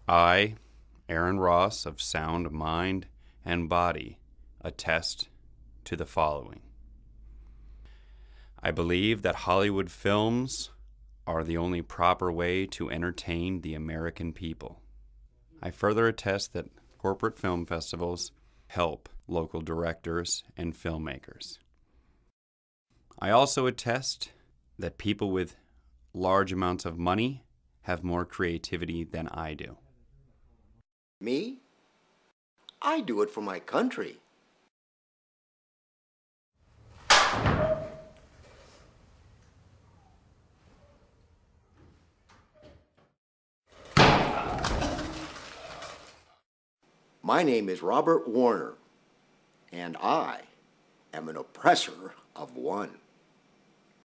I, Aaron Ross of Sound, Mind, and Body, attest to the following. I believe that Hollywood films are the only proper way to entertain the American people. I further attest that corporate film festivals help local directors and filmmakers. I also attest that people with large amounts of money have more creativity than I do. Me? I do it for my country. My name is Robert Warner, and I am an oppressor of one.